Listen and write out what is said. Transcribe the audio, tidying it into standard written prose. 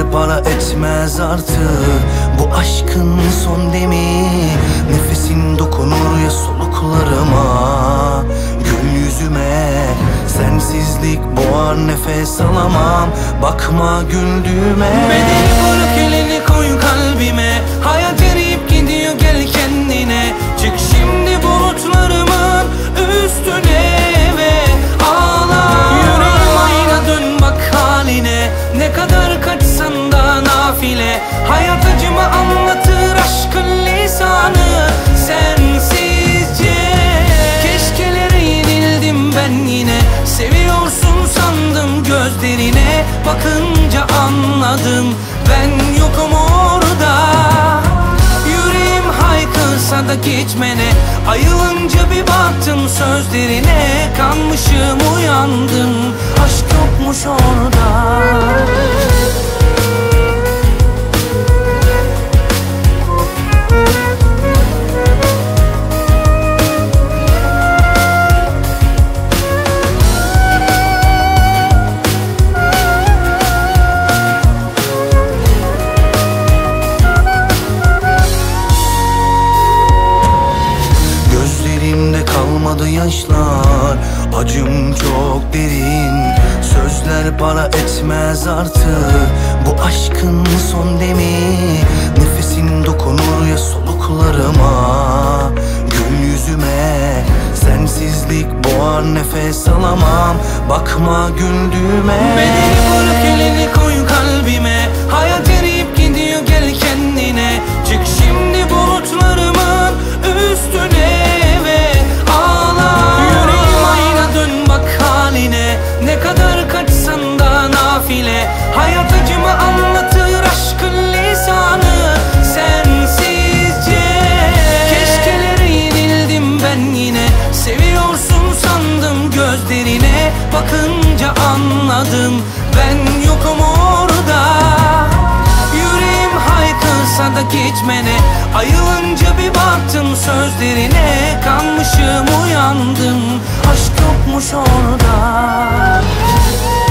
Sözler para etmez artık, bu aşkın son demi. Nefesin dokunur ya soluklarıma, gül yüzüme. Sensizlik boğar, nefes alamam, bakma güldüğüme. Beni bırak, elini koy kalbime. Hayat eriyip gidiyor, gel kendine. Çık şimdi bulutlarımın üstüne ve ağla. Yüreğim ayna, dön bak haline. Ne kadar kaçsan da nafile. Hayat acımı anlatır, aşkın lisanı sensizce. Keşkelere yenildim ben yine. Seviyorsun sandım, gözlerine bakınca anladım ben yokum orada. Yüreğim haykırsa da geçmene, ayılınca bir baktım sözlerine. Kanmışım, uyandım, aşk yokmuş orada. Kalmadı yaşlar, acım çok derin. Sözler para etmez artık, bu aşkın son demi. Nefesin dokunur ya soluklarıma, gül yüzüme. Sensizlik boğar, nefes alamam, bakma güldüğüme. Beni bırak, elini koy kalbime. Hayat eriyip gidiyor, gel kendine. Çık şimdi bulutlarımın üstüne ve ağla. Yüreğim ayna, dön bak haline. Ne kadar kaçsan da nafile. Hayat acımı anlatır, aşkın lisanı sensizce. Keşkelere yenildim ben yine. Seviyorsun sandım, gözlerine bakınca anladım ben yokum orada. Yüreğim haykırsa da geçmene, ayılınca bir baktım sözlerine. Kanmışım, uyandım, aşk yokmuş orada.